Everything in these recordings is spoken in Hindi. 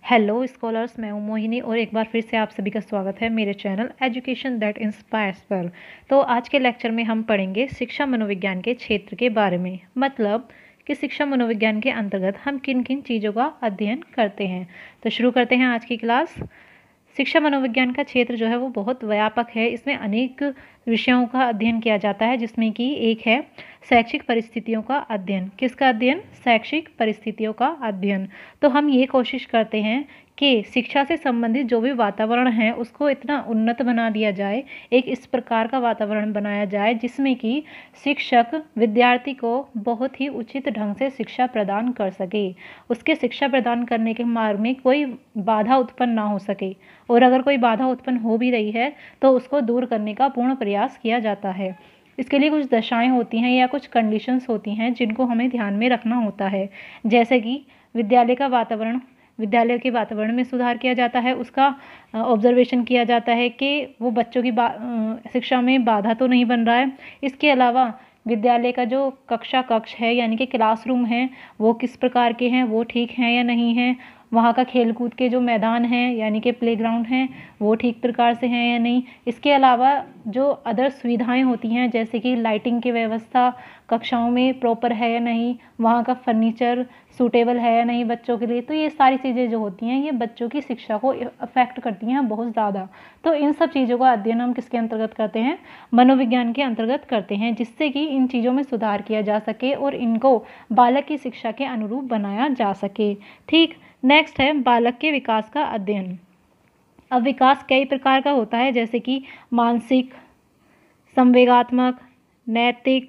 हेलो स्कॉलर्स, मैं हूं मोहिनी और एक बार फिर से आप सभी का स्वागत है मेरे चैनल एजुकेशन दैट इंस्पायर्स पर। तो आज के लेक्चर में हम पढ़ेंगे शिक्षा मनोविज्ञान के क्षेत्र के बारे में, मतलब कि शिक्षा मनोविज्ञान के अंतर्गत हम किन किन चीज़ों का अध्ययन करते हैं। तो शुरू करते हैं आज की क्लास। शिक्षा मनोविज्ञान का क्षेत्र जो है वो बहुत व्यापक है। इसमें अनेक विषयों का अध्ययन किया जाता है, जिसमें कि एक है शैक्षिक परिस्थितियों का अध्ययन। किसका अध्ययन? शैक्षिक परिस्थितियों का अध्ययन। तो हम ये कोशिश करते हैं कि शिक्षा से संबंधित जो भी वातावरण है उसको इतना उन्नत बना दिया जाए, एक इस प्रकार का वातावरण बनाया जाए जिसमें कि शिक्षक विद्यार्थी को बहुत ही उचित ढंग से शिक्षा प्रदान कर सके, उसके शिक्षा प्रदान करने के मार्ग में कोई बाधा उत्पन्न ना हो सके, और अगर कोई बाधा उत्पन्न हो भी रही है तो उसको दूर करने का पूर्ण प्रयास किया जाता है। इसके लिए कुछ दशाएं होती हैं या कुछ कंडीशंस होती हैं जिनको हमें ध्यान में रखना होता है, जैसे कि विद्यालय का वातावरण, विद्यालय के वातावरण में सुधार किया जाता है, उसका ऑब्जर्वेशन किया जाता है कि वो बच्चों की शिक्षा में बाधा तो नहीं बन रहा है। इसके अलावा विद्यालय का जो कक्ष है यानी कि क्लासरूम है वो किस प्रकार के हैं, वो ठीक हैं या नहीं हैं। वहाँ का खेलकूद के जो मैदान हैं यानी कि प्लेग्राउंड हैं वो ठीक प्रकार से हैं या नहीं। इसके अलावा जो अदर सुविधाएं होती हैं जैसे कि लाइटिंग की व्यवस्था कक्षाओं में प्रॉपर है या नहीं, वहाँ का फर्नीचर सूटेबल है या नहीं बच्चों के लिए। तो ये सारी चीज़ें जो होती हैं ये बच्चों की शिक्षा को अफेक्ट करती हैं बहुत ज़्यादा। तो इन सब चीज़ों का अध्ययन हम किसके अंतर्गत करते हैं? मनोविज्ञान के अंतर्गत करते हैं, जिससे कि इन चीज़ों में सुधार किया जा सके और इनको बालक की शिक्षा के अनुरूप बनाया जा सके। ठीक। नेक्स्ट है बालक के विकास का अध्ययन। अब विकास कई प्रकार का होता है, जैसे कि मानसिक, संवेगात्मक, नैतिक,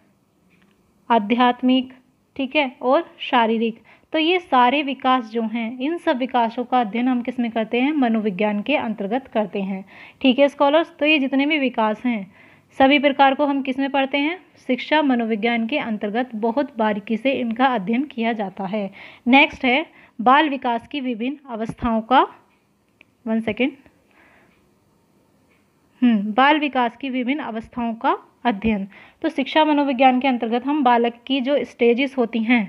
आध्यात्मिक, ठीक है, और शारीरिक। तो ये सारे विकास जो हैं इन सब विकासों का अध्ययन हम किस में करते हैं? मनोविज्ञान के अंतर्गत करते हैं। ठीक है स्कॉलर्स, तो ये जितने भी विकास हैं सभी प्रकार को हम किस में पढ़ते हैं? शिक्षा मनोविज्ञान के अंतर्गत बहुत बारीकी से इनका अध्ययन किया जाता है। नेक्स्ट है बाल विकास की विभिन्न अवस्थाओं का बाल विकास की विभिन्न अवस्थाओं का अध्ययन। तो शिक्षा मनोविज्ञान के अंतर्गत हम बालक की जो स्टेजेस होती हैं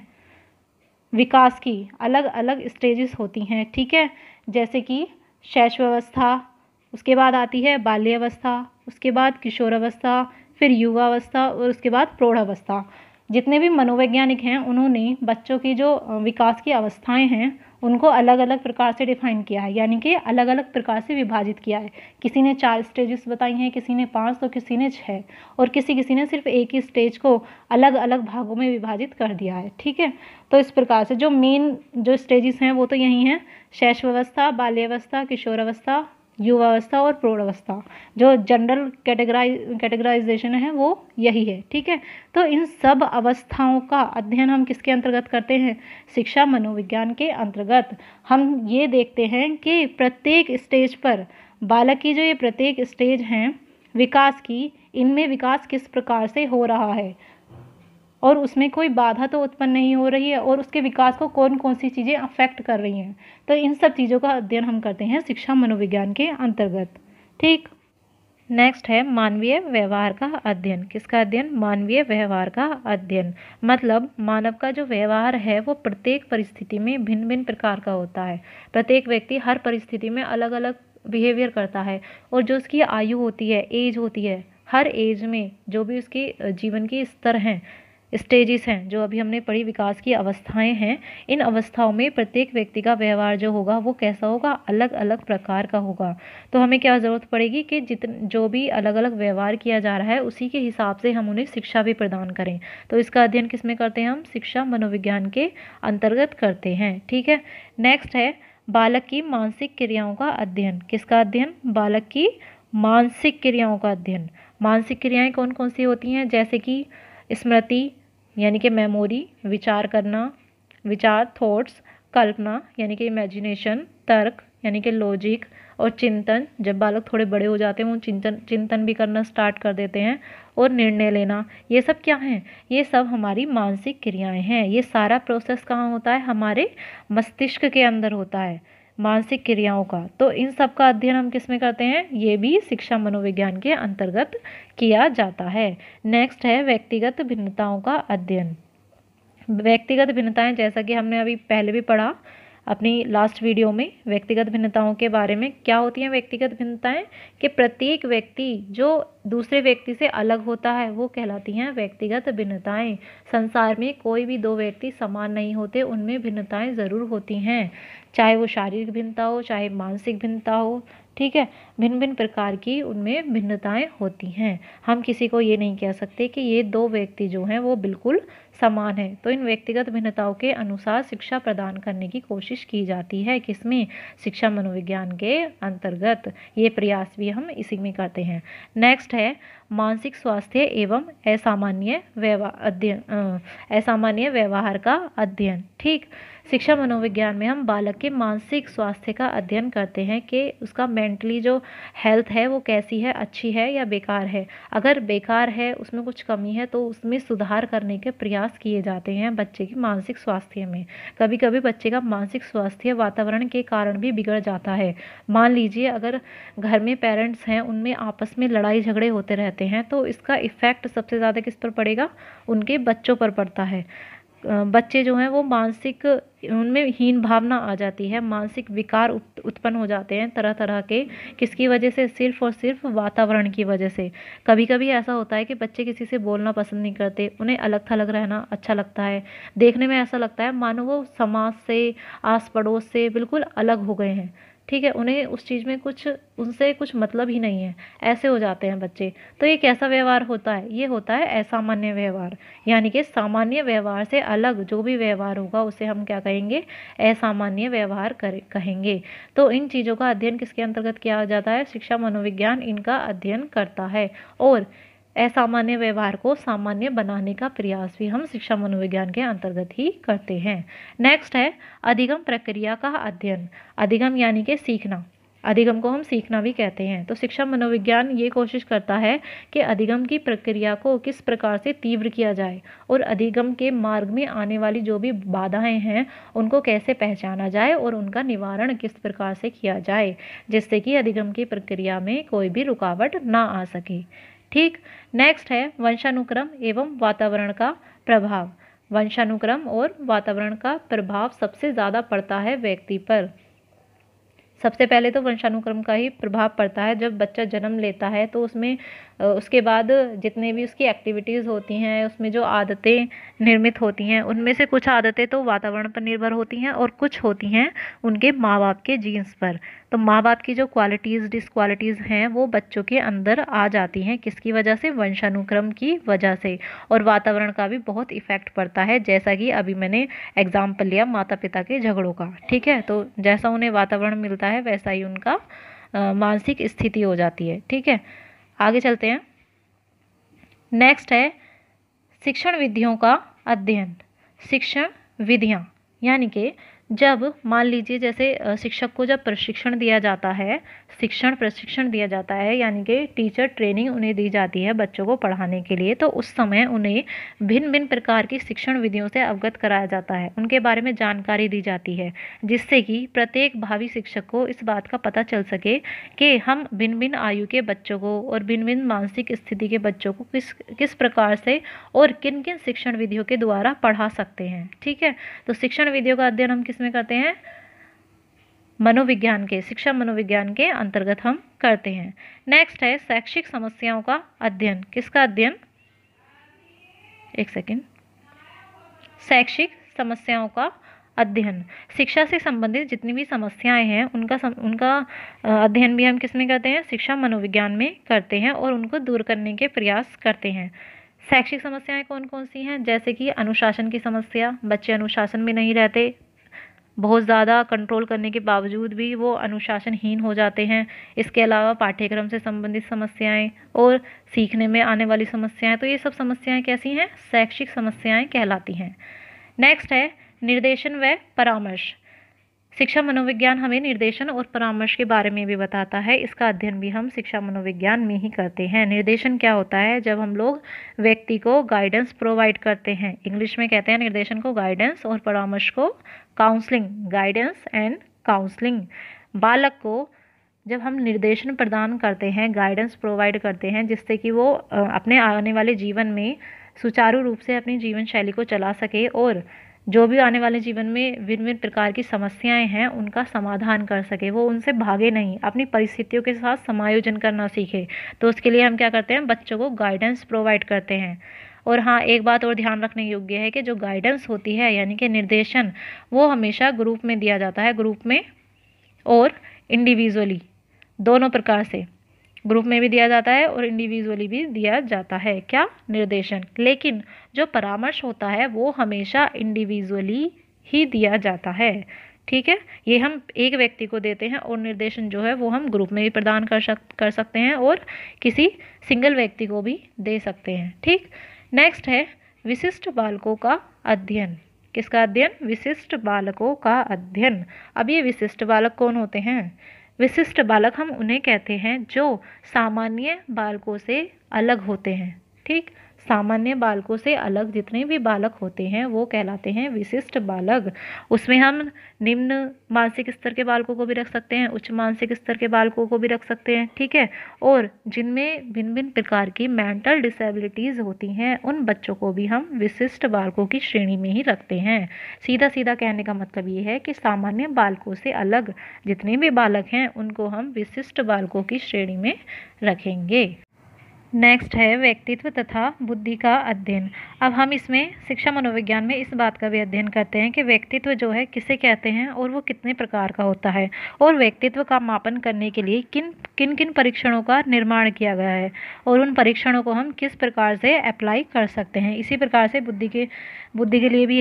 विकास की, अलग अलग स्टेजेस होती हैं, ठीक है, जैसे कि शैशवावस्था, उसके बाद आती है बाल्यावस्था, उसके बाद किशोरावस्था, फिर युवावस्था और उसके बाद प्रौढ़ावस्था। जितने भी मनोवैज्ञानिक हैं उन्होंने बच्चों की जो विकास की अवस्थाएं हैं उनको अलग अलग प्रकार से डिफाइन किया है, यानी कि अलग अलग प्रकार से विभाजित किया है। किसी ने 4 स्टेजेस बताई हैं, किसी ने 5 तो किसी ने 6 और किसी ने सिर्फ एक ही स्टेज को अलग अलग भागों में विभाजित कर दिया है। ठीक है, तो इस प्रकार से जो मेन जो स्टेजेस हैं वो तो यही हैं: शैशवावस्था, बाल्यावस्था, किशोरावस्था, युवावस्था और प्रौढ़ावस्था। जो जनरल कैटेगराइजेशन है वो यही है। ठीक है, तो इन सब अवस्थाओं का अध्ययन हम किसके अंतर्गत करते हैं? शिक्षा मनोविज्ञान के अंतर्गत। हम ये देखते हैं कि प्रत्येक स्टेज पर बालक की जो ये प्रत्येक स्टेज हैं विकास की, इनमें विकास किस प्रकार से हो रहा है और उसमें कोई बाधा तो उत्पन्न नहीं हो रही है, और उसके विकास को कौन कौन सी चीज़ें अफेक्ट कर रही हैं। तो इन सब चीज़ों का अध्ययन हम करते हैं शिक्षा मनोविज्ञान के अंतर्गत। ठीक। नेक्स्ट है मानवीय व्यवहार का अध्ययन। किसका अध्ययन? मानवीय व्यवहार का अध्ययन। मतलब मानव का जो व्यवहार है वो प्रत्येक परिस्थिति में भिन्न भिन्न प्रकार का होता है। प्रत्येक व्यक्ति हर परिस्थिति में अलग अलग बिहेवियर करता है, और जो उसकी आयु होती है, एज होती है, हर एज में जो भी उसके जीवन के स्तर हैं, स्टेजेस हैं, जो अभी हमने पढ़ी विकास की अवस्थाएं हैं, इन अवस्थाओं में प्रत्येक व्यक्ति का व्यवहार जो होगा वो कैसा होगा? अलग अलग प्रकार का होगा। तो हमें क्या ज़रूरत पड़ेगी कि जो भी अलग अलग व्यवहार किया जा रहा है उसी के हिसाब से हम उन्हें शिक्षा भी प्रदान करें। तो इसका अध्ययन किस में करते हैं? हम शिक्षा मनोविज्ञान के अंतर्गत करते हैं। ठीक है, नेक्स्ट है बालक की मानसिक क्रियाओं का अध्ययन। किसका अध्ययन? बालक की मानसिक क्रियाओं का अध्ययन। मानसिक क्रियाएं कौन कौन सी होती हैं? जैसे कि स्मृति यानी कि मेमोरी, विचार करना, विचार थॉट्स, कल्पना यानी कि इमेजिनेशन, तर्क यानी कि लॉजिक, और चिंतन, जब बालक थोड़े बड़े हो जाते हैं वो चिंतन भी करना स्टार्ट कर देते हैं, और निर्णय लेना। ये सब क्या हैं? ये सब हमारी मानसिक क्रियाएं हैं। ये सारा प्रोसेस कहाँ होता है? हमारे मस्तिष्क के अंदर होता है, मानसिक क्रियाओं का। तो इन सब का अध्ययन हम किस में करते हैं? ये भी शिक्षा मनोविज्ञान के अंतर्गत किया जाता है। नेक्स्ट है व्यक्तिगत भिन्नताओं का अध्ययन। व्यक्तिगत भिन्नताएं, जैसा कि हमने अभी पहले भी पढ़ा, अपनी लास्ट वीडियो में व्यक्तिगत भिन्नताओं के बारे में। क्या होती हैं व्यक्तिगत भिन्नताएं? कि प्रत्येक व्यक्ति जो दूसरे व्यक्ति से अलग होता है वो कहलाती हैं व्यक्तिगत भिन्नताएं। संसार में कोई भी दो व्यक्ति समान नहीं होते, उनमें भिन्नताएं ज़रूर होती हैं, चाहे वो शारीरिक भिन्नता हो चाहे मानसिक भिन्नता हो। ठीक है, भिन्न भिन्न प्रकार की उनमें भिन्नताएं होती हैं। हम किसी को ये नहीं कह सकते कि ये दो व्यक्ति जो हैं वो बिल्कुल समान है। तो इन व्यक्तिगत भिन्नताओं के अनुसार शिक्षा प्रदान करने की कोशिश की जाती है। किसमें? शिक्षा मनोविज्ञान के अंतर्गत। ये प्रयास भी हम इसी में करते हैं। नेक्स्ट है मानसिक स्वास्थ्य एवं असामान्य व्यवहार का अध्ययन। ठीक, शिक्षा मनोविज्ञान में हम बालक के मानसिक स्वास्थ्य का अध्ययन करते हैं कि उसका मेंटली जो हेल्थ है वो कैसी है, अच्छी है या बेकार है। अगर बेकार है, उसमें कुछ कमी है, तो उसमें सुधार करने के प्रयास किए जाते हैं बच्चे के मानसिक स्वास्थ्य में। कभी कभी बच्चे का मानसिक स्वास्थ्य वातावरण के कारण भी बिगड़ जाता है। मान लीजिए अगर घर में पेरेंट्स हैं, उनमें आपस में लड़ाई झगड़े होते रहते हैं, तो इसका इफ़ेक्ट सबसे ज़्यादा किस पर पड़ेगा? उनके बच्चों पर पड़ता है। बच्चे जो हैं वो मानसिक, उनमें हीन भावना आ जाती है, मानसिक विकार उत्पन्न हो जाते हैं तरह तरह के। किसकी वजह से? सिर्फ और सिर्फ वातावरण की वजह से। कभी कभी ऐसा होता है कि बच्चे किसी से बोलना पसंद नहीं करते, उन्हें अलग थलग रहना अच्छा लगता है। देखने में ऐसा लगता है मानो वो समाज से, आस पड़ोस से बिल्कुल अलग हो गए हैं। ठीक है, उन्हें उस चीज़ में उनसे कुछ मतलब ही नहीं है, ऐसे हो जाते हैं बच्चे। तो ये कैसा व्यवहार होता है? ये होता है असामान्य व्यवहार। यानी कि सामान्य व्यवहार से अलग जो भी व्यवहार होगा उसे हम क्या कहेंगे? असामान्य व्यवहार कहेंगे। तो इन चीज़ों का अध्ययन किसके अंतर्गत किया जाता है? शिक्षा मनोविज्ञान इनका अध्ययन करता है। और असामान्य व्यवहार को सामान्य बनाने का प्रयास भी हम शिक्षा मनोविज्ञान के अंतर्गत ही करते हैं। नेक्स्ट है अधिगम प्रक्रिया का अध्ययन। अधिगम यानी कि सीखना। अधिगम को हम सीखना भी कहते हैं। तो शिक्षा मनोविज्ञान ये कोशिश करता है कि अधिगम की प्रक्रिया को किस प्रकार से तीव्र किया जाए और अधिगम के मार्ग में आने वाली जो भी बाधाएं हैं उनको कैसे पहचाना जाए और उनका निवारण किस प्रकार से किया जाए, जिससे कि अधिगम की प्रक्रिया में कोई भी रुकावट ना आ सके। ठीक, नेक्स्ट है वंशानुक्रम एवं वातावरण का प्रभाव। वंशानुक्रम और वातावरण का प्रभाव सबसे ज़्यादा पड़ता है व्यक्ति पर। सबसे पहले तो वंशानुक्रम का ही प्रभाव पड़ता है। जब बच्चा जन्म लेता है तो उसमें उसके बाद जितने भी उसकी एक्टिविटीज़ होती हैं, उसमें जो आदतें निर्मित होती हैं, उनमें से कुछ आदतें तो वातावरण पर निर्भर होती हैं और कुछ होती हैं उनके माँ बाप के जीन्स पर। तो माँ बाप की जो क्वालिटीज़ डिसक्वालिटीज़ हैं वो बच्चों के अंदर आ जाती हैं। किसकी वजह से? वंशानुक्रम की वजह से। और वातावरण का भी बहुत इफ़ेक्ट पड़ता है, जैसा कि अभी मैंने एग्जाम्पल लिया माता पिता के झगड़ों का। ठीक है, तो जैसा उन्हें वातावरण मिलता है वैसा ही उनका मानसिक स्थिति हो जाती है। ठीक है, आगे चलते हैं। नेक्स्ट है शिक्षण विधियों का अध्ययन। शिक्षण विधियाँ यानी कि जब मान लीजिए जैसे शिक्षक को जब प्रशिक्षण दिया जाता है, प्रशिक्षण दिया जाता है यानी कि टीचर ट्रेनिंग उन्हें दी जाती है बच्चों को पढ़ाने के लिए, तो उस समय उन्हें भिन्न भिन्न प्रकार की शिक्षण विधियों से अवगत कराया जाता है, उनके बारे में जानकारी दी जाती है, जिससे कि प्रत्येक भावी शिक्षक को इस बात का पता चल सके कि हम भिन्न भिन्न आयु के बच्चों को और भिन्न भिन्न मानसिक स्थिति के बच्चों को किस प्रकार से और किन किन शिक्षण विधियों के द्वारा पढ़ा सकते हैं। ठीक है, तो शिक्षण विधियों का अध्ययन हम किसमें करते हैं? मनोविज्ञान के, शिक्षा मनोविज्ञान के अंतर्गत हम करते हैं। नेक्स्ट है शैक्षिक समस्याओं का अध्ययन। किसका अध्ययन? एक सेकेंड। शैक्षिक समस्याओं का अध्ययन। शिक्षा से संबंधित जितनी भी समस्याएं हैं उनका अध्ययन भी हम किसमें करते हैं? शिक्षा मनोविज्ञान में करते हैं और उनको दूर करने के प्रयास करते हैं। शैक्षिक समस्याएं कौन कौन सी हैं? जैसे कि अनुशासन की समस्या, बच्चे अनुशासन में नहीं रहते, बहुत ज़्यादा कंट्रोल करने के बावजूद भी वो अनुशासनहीन हो जाते हैं। इसके अलावा पाठ्यक्रम से संबंधित समस्याएं और सीखने में आने वाली समस्याएं, तो ये सब समस्याएं कैसी हैं? शैक्षिक समस्याएं कहलाती हैं। नेक्स्ट है निर्देशन व परामर्श। शिक्षा मनोविज्ञान हमें निर्देशन और परामर्श के बारे में भी बताता है। इसका अध्ययन भी हम शिक्षा मनोविज्ञान में ही करते हैं। निर्देशन क्या होता है? जब हम लोग व्यक्ति को गाइडेंस प्रोवाइड करते हैं, इंग्लिश में कहते हैं निर्देशन को गाइडेंस और परामर्श को काउंसलिंग, गाइडेंस एंड काउंसलिंग। बालक को जब हम निर्देशन प्रदान करते हैं, गाइडेंस प्रोवाइड करते हैं, जिससे कि वो अपने आने वाले जीवन में सुचारू रूप से अपनी जीवन शैली को चला सके और जो भी आने वाले जीवन में भिन्न भिन्न प्रकार की समस्याएं हैं उनका समाधान कर सके, वो उनसे भागे नहीं, अपनी परिस्थितियों के साथ समायोजन करना सीखे। तो उसके लिए हम क्या करते हैं, बच्चों को गाइडेंस प्रोवाइड करते हैं। और हाँ, एक बात और ध्यान रखने योग्य है कि जो गाइडेंस होती है यानी कि निर्देशन, वो हमेशा ग्रुप में दिया जाता है, ग्रुप में और इंडिविजुअली, दोनों प्रकार से, ग्रुप में भी दिया जाता है और इंडिविजुअली भी दिया जाता है क्या, निर्देशन। लेकिन जो परामर्श होता है वो हमेशा इंडिविजुअली ही दिया जाता है। ठीक है, ये हम एक व्यक्ति को देते हैं और निर्देशन जो है वो हम ग्रुप में भी प्रदान कर सकते हैं और किसी सिंगल व्यक्ति को भी दे सकते हैं। ठीक, नेक्स्ट है विशिष्ट बालकों का अध्ययन। किसका अध्ययन, विशिष्ट बालकों का अध्ययन। अब ये विशिष्ट बालक कौन होते हैं, विशिष्ट बालक हम उन्हें कहते हैं जो सामान्य बालकों से अलग होते हैं। ठीक, सामान्य बालकों से अलग जितने भी बालक होते हैं वो कहलाते हैं विशिष्ट बालक। उसमें हम निम्न मानसिक स्तर के बालकों को भी रख सकते हैं, उच्च मानसिक स्तर के बालकों को भी रख सकते हैं। ठीक है, और जिनमें भिन्न भिन्न प्रकार की मेंटल डिसेबिलिटीज़ होती हैं उन बच्चों को भी हम विशिष्ट बालकों की श्रेणी में ही रखते हैं। सीधा सीधा कहने का मतलब ये है कि सामान्य बालकों से अलग जितने भी बालक हैं उनको हम विशिष्ट बालकों की श्रेणी में रखेंगे। नेक्स्ट है व्यक्तित्व तथा बुद्धि का अध्ययन। अब हम इसमें शिक्षा मनोविज्ञान में इस बात का भी अध्ययन करते हैं कि व्यक्तित्व जो है किसे कहते हैं और वो कितने प्रकार का होता है, और व्यक्तित्व का मापन करने के लिए किन किन परीक्षणों का निर्माण किया गया है और उन परीक्षणों को हम किस प्रकार से अप्लाई कर सकते हैं। इसी प्रकार से बुद्धि के लिए भी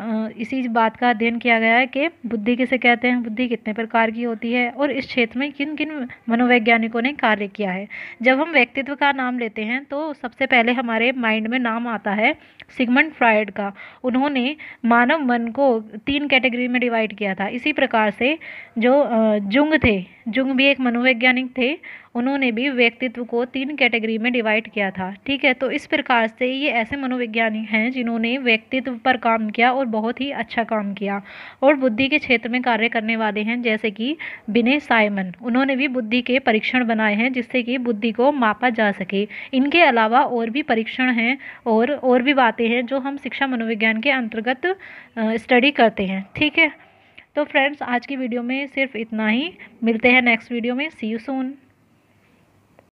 इसी बात का अध्ययन किया गया है कि बुद्धि किसे कहते हैं, बुद्धि कितने प्रकार की होती है और इस क्षेत्र में किन किन मनोवैज्ञानिकों ने कार्य किया है। जब हम व्यक्तित्व का नाम लेते हैं तो सबसे पहले हमारे माइंड में नाम आता है सिगमंड फ्रॉयड का। उन्होंने मानव मन को 3 कैटेगरी में डिवाइड किया था। इसी प्रकार से जो जुंग थे, जुंग भी एक मनोवैज्ञानिक थे, उन्होंने भी व्यक्तित्व को 3 कैटेगरी में डिवाइड किया था। ठीक है, तो इस प्रकार से ये ऐसे मनोवैज्ञानिक हैं जिन्होंने व्यक्तित्व पर काम किया और बहुत ही अच्छा काम किया और बुद्धि के क्षेत्र में कार्य करने वाले हैं, जैसे कि बिने साइमन। उन्होंने भी बुद्धि के परीक्षण बनाए हैं जिससे कि बुद्धि को मापा जा सके। इनके अलावा और भी परीक्षण हैं और भी बातें हैं जो हम शिक्षा मनोविज्ञान के अंतर्गत स्टडी करते हैं। ठीक है, तो फ्रेंड्स आज की वीडियो में सिर्फ इतना ही। मिलते हैं नेक्स्ट वीडियो में। See you soon.